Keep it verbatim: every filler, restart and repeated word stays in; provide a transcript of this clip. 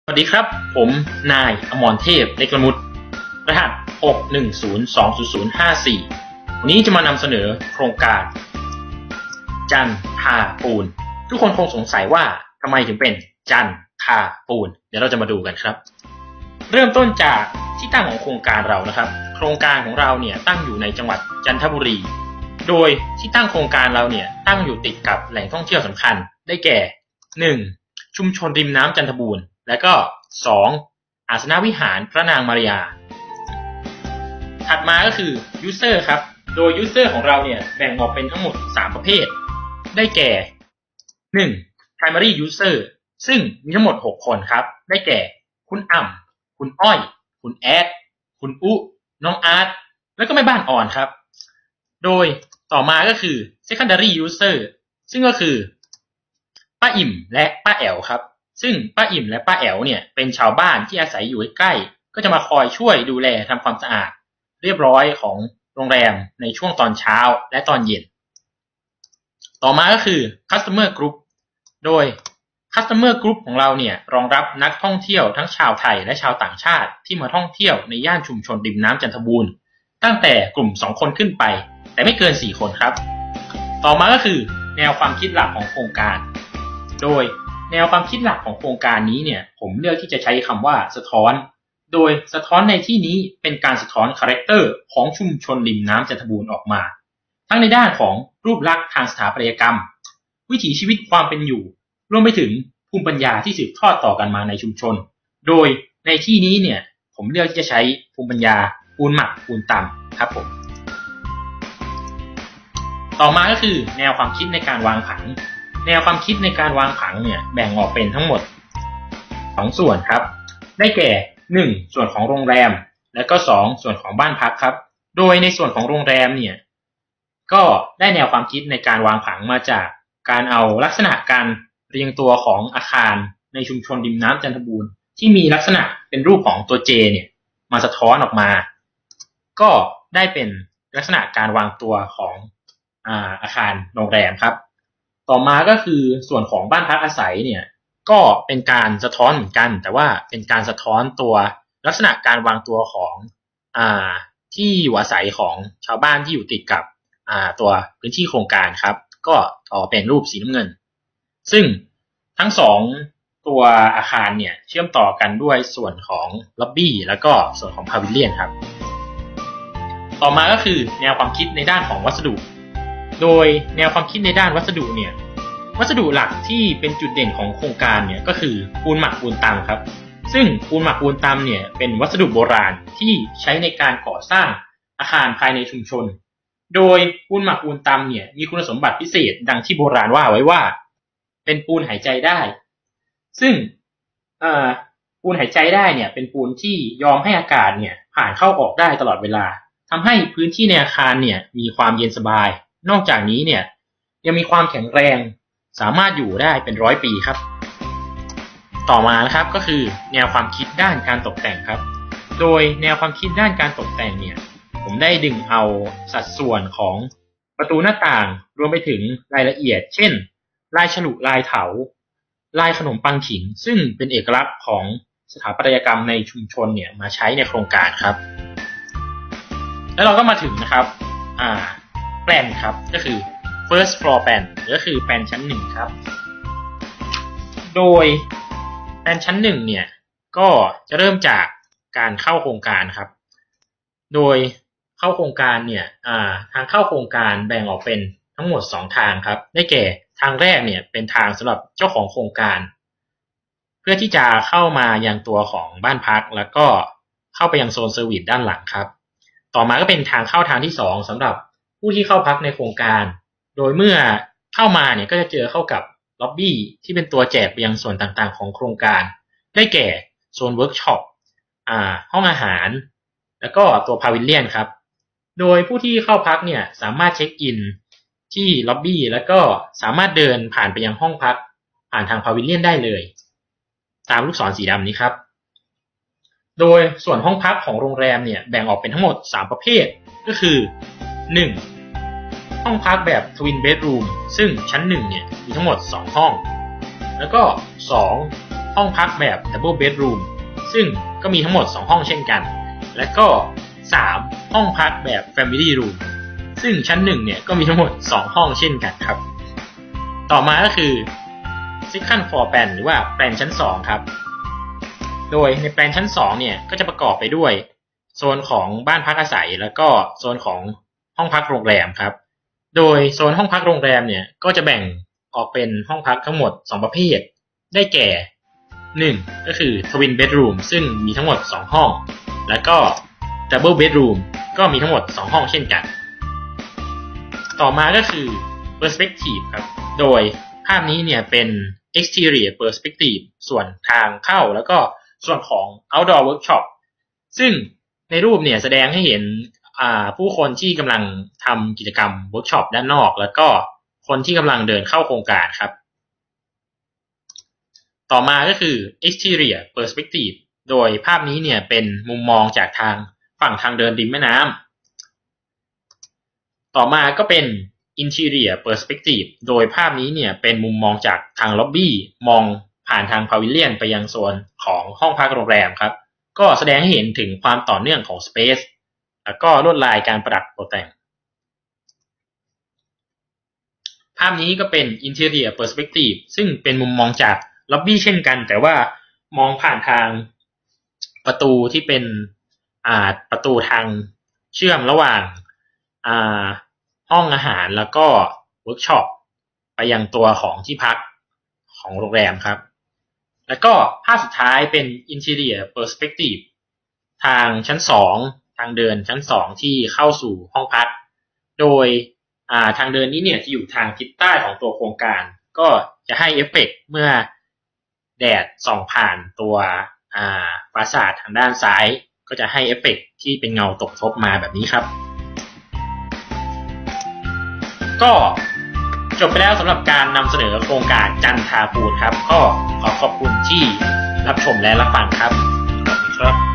สวัสดีครับผมนายอมรเทพเล็กละมุดรหัส หก หนึ่ง ศูนย์ สอง ศูนย์ ศูนย์ ห้า สี่ วันนี้จะมานำเสนอโครงการจันทาปูนทุกคนคงสงสัยว่าทำไมถึงเป็นจันทาปูนเดี๋ยวเราจะมาดูกันครับเริ่มต้นจากที่ตั้งของโครงการเรานะครับโครงการของเราเนี่ยตั้งอยู่ในจังหวัดจันทบุรีโดยที่ตั้งโครงการเราเนี่ยตั้งอยู่ติดกับแหล่งท่องเที่ยวสำคัญได้แก่ หนึ่ง ชุมชนริมน้ำจันทบูรณ์และก็สองอาสนวิหารพระนางมาริยาถัดมาก็คือ user ครับโดย user ของเราเนี่ยแบ่งออกเป็นทั้งหมดสามประเภทได้แก่ หนึ่ง primary user ซึ่งมีทั้งหมดหกคนครับได้แก่คุณอ่ำคุณอ้อยคุณแอดคุณอุน้องอาร์ตแล้วก็แม่บ้านอ่อนครับโดยต่อมาก็คือ secondary user ซึ่งก็คือป้าอิ่มและป้าแอ๋วครับซึ่งป้าอิ่มและป้าแอ๋วเนี่ยเป็นชาวบ้านที่อาศัยอยู่ใกล้ก็จะมาคอยช่วยดูแลทำความสะอาดเรียบร้อยของโรงแรมในช่วงตอนเช้าและตอนเย็นต่อมาก็คือ customer group โดย customer group ของเราเนี่ยรองรับนักท่องเที่ยวทั้งชาวไทยและชาวต่างชาติที่มาท่องเที่ยวในย่านชุมชนริมน้ำจันทบูรณ์ตั้งแต่กลุ่มสองคนขึ้นไปแต่ไม่เกินสี่คนครับต่อมาก็คือแนวความคิดหลักของโครงการโดยแนวความคิดหลักของโครงการนี้เนี่ยผมเลือกที่จะใช้คำว่าสะท้อนโดยสะท้อนในที่นี้เป็นการสะท้อนคาแรคเตอร์ของชุมชนริมน้ำจันทบูรณ์ออกมาทั้งในด้านของรูปลักษณ์ทางสถาปัตยกรรมวิถีชีวิตความเป็นอยู่รวมไปถึงภูมิปัญญาที่สืบทอดต่อกันมาในชุมชนโดยในที่นี้เนี่ยผมเลือกที่จะใช้ภูมิปัญญาปูนหมักปูนตำครับผมต่อมาก็คือแนวความคิดในการวางผังแนวความคิดในการวางผังเนี่ยแบ่งออกเป็นทั้งหมดสองส่วนครับได้แก่หนึ่งส่วนของโรงแรมและก็สองส่วนของบ้านพักครับโดยในส่วนของโรงแรมเนี่ยก็ได้แนวความคิดในการวางผังมาจากการเอาลักษณะการเรียงตัวของอาคารในชุมชนริมน้ำจันทบูรณ์ที่มีลักษณะเป็นรูปของตัว J เนี่ยมาสะท้อนออกมาก็ได้เป็นลักษณะการวางตัวของอ่าอาคารโรงแรมครับต่อมาก็คือส่วนของบ้านพักอาศัยเนี่ยก็เป็นการสะท้อนเหมือนกันแต่ว่าเป็นการสะท้อนตัวลักษณะการวางตัวของอ่าที่อยู่อาศัยของชาวบ้านที่อยู่ติดกับอ่าตัวพื้นที่โครงการครับก็ออกเป็นรูปสีน้ำเงินซึ่งทั้งสองตัวอาคารเนี่ยเชื่อมต่อกันด้วยส่วนของล็อบบี้แล้วก็ส่วนของพาวิเลียนครับต่อมาก็คือแนวความคิดในด้านของวัสดุโดยแนวความคิดในด้านวัสดุเนี่ยวัสดุหลักที่เป็นจุดเด่นของโครงการเนี่ยก็คือปูนหมักปูนตำครับซึ่งปูนหมักปูนตำเนี่ยเป็นวัสดุโบราณที่ใช้ในการก่อสร้างอาคารภายในชุมชนโดยปูนหมักปูนตำเนี่ยมีคุณสมบัติพิเศษดังที่โบราณว่าไว้ว่าเป็นปูนหายใจได้ซึ่งปูนหายใจได้เนี่ยเป็นปูนที่ยอมให้อากาศเนี่ยผ่านเข้าออกได้ตลอดเวลาทำให้พื้นที่ในอาคารเนี่ยมีความเย็นสบายนอกจากนี้เนี่ยยังมีความแข็งแรงสามารถอยู่ได้เป็นร้อยปีครับต่อมานะครับก็คือแนวความคิดด้านการตกแต่งครับโดยแนวความคิดด้านการตกแต่งเนี่ยผมได้ดึงเอาสัดส่วนของประตูหน้าต่างรวมไปถึงรายละเอียดเช่นลายฉลุลายเถาลายขนมปังขิงซึ่งเป็นเอกลักษณ์ของสถาปัตยกรรมในชุมชนเนี่ยมาใช้ในโครงการครับแล้วเราก็มาถึงนะครับอ่าแปลนครับก็คือ first floor plan ก็คือแปลนชั้นหนึ่งครับโดยแปลนชั้นหนึ่งเนี่ยก็จะเริ่มจากการเข้าโครงการครับโดยเข้าโครงการเนี่ยอ่าทางเข้าโครงการแบ่งออกเป็นทั้งหมดสองทางครับได้แก่ทางแรกเนี่ยเป็นทางสำหรับเจ้าของโครงการเพื่อที่จะเข้ามายังตัวของบ้านพักแล้วก็เข้าไปยังโซนเซอร์วิสด้านหลังครับต่อมาก็เป็นทางเข้าทางที่สองสำหรับผู้ที่เข้าพักในโครงการโดยเมื่อเข้ามาเนี่ยก็จะเจอเข้ากับล็อบบี้ที่เป็นตัวแจกไปยังส่วนต่างๆของโครงการได้แก่โซนเวิร์กช็อปอ่าห้องอาหารแล้วก็ตัวพาวิลเลียนครับโดยผู้ที่เข้าพักเนี่ยสามารถเช็คอินที่ล็อบบี้แล้วก็สามารถเดินผ่านไปยังห้องพักผ่านทางพาวิลเลียนได้เลยตามลูกศรสีดำนี้ครับโดยส่วนห้องพักของโรงแรมเนี่ยแบ่งออกเป็นทั้งหมดสามประเภทก็คือหนึ่งห้องพักแบบทวินเบดรูมซึ่งชั้นหนึ่งเนี่ยมีทั้งหมดสองห้องแล้วก็สองห้องพักแบบ Double Bedroom ซึ่งก็มีทั้งหมดสองห้องเช่นกันและก็สามห้องพักแบบ Family Room ซึ่งชั้นหนึ่งเนี่ยก็มีทั้งหมดสองห้องเช่นกันครับต่อมาก็คือ Second Floor Plan หรือว่าแปลนชั้นสองครับโดยในแปลนชั้นสองเนี่ยก็จะประกอบไปด้วยโซนของบ้านพักอาศัยแล้วก็โซนของห้องพักโรงแรมครับโดยโซนห้องพักโรงแรมเนี่ยก็จะแบ่งออกเป็นห้องพักทั้งหมดสองประเภทได้แก่หนึ่งก็คือ Twin Bedroom ซึ่งมีทั้งหมดสองห้องแล้วก็ Double Bedroom ก็มีทั้งหมดสองห้องเช่นกันต่อมาก็คือ Perspective ครับโดยภาพนี้เนี่ยเป็น Exterior Perspective ส่วนทางเข้าแล้วก็ส่วนของ Outdoor Workshop ซึ่งในรูปเนี่ยแสดงให้เห็นผู้คนที่กำลังทำกิจกรรมเวิร์กช็อปด้านนอกแล้วก็คนที่กำลังเดินเข้าโครงการครับต่อมาก็คือ exterior perspective โดยภาพนี้เนี่ยเป็นมุมมองจากทางฝั่งทางเดินริมแม่น้ำต่อมาก็เป็น interior perspective โดยภาพนี้เนี่ยเป็นมุมมองจากทางล็อบบี้มองผ่านทางพาวิเลียนไปยังโซนของห้องพักโรงแรมครับก็แสดงให้เห็นถึงความต่อเนื่องของ spaceแล้วก็ลวดลายการประดับตกแต่งภาพนี้ก็เป็น interior perspective ซึ่งเป็นมุมมองจากล็อบบี้เช่นกันแต่ว่ามองผ่านทางประตูที่เป็นอ่าประตูทางเชื่อมระหว่างอ่าห้องอาหารแล้วก็เวิร์กช็อปไปยังตัวของที่พักของโรงแรมครับแล้วก็ภาพสุดท้ายเป็น interior perspective ทางชั้นสองทางเดินชั้นสองที่เข้าสู่ห้องพักโดยอ่าทางเดินนี้เนี่ยจะอยู่ทางทิศใต้ของตัวโครงการก็จะให้เอฟเฟกต์เมื่อแดดส่องผ่านตัวอ่าฟาซาดทางด้านซ้ายก็จะให้เอฟเฟกต์ที่เป็นเงาตกทบมาแบบนี้ครับก็จบไปแล้วสำหรับการนำเสนอโครงการจันทาปูนครับก็ขอขอบคุณที่รับชมและรับฟังครับขอบคุณครับ